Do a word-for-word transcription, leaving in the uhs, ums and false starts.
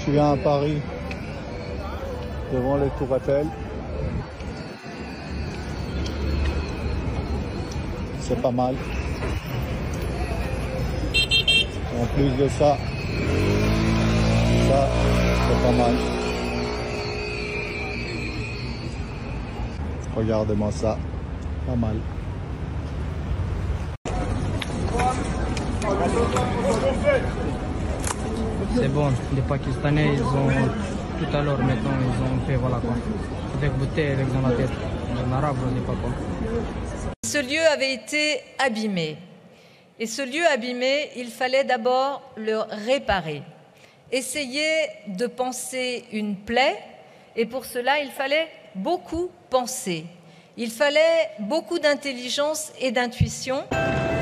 Tu viens à Paris, devant les Tours Eiffel. C'est pas mal. En plus de ça, ça, c'est pas mal. Regardez-moi ça, pas mal. C'est bon, les Pakistanais, ils ont tout à l'heure maintenant, ils ont fait voilà quoi. Avec bouteille, avec dans la tête. En arabe, on ne sait pas quoi. Ce lieu avait été abîmé. Et ce lieu abîmé, il fallait d'abord le réparer. Essayer de panser une plaie, et pour cela, il fallait beaucoup penser. Il fallait beaucoup d'intelligence et d'intuition.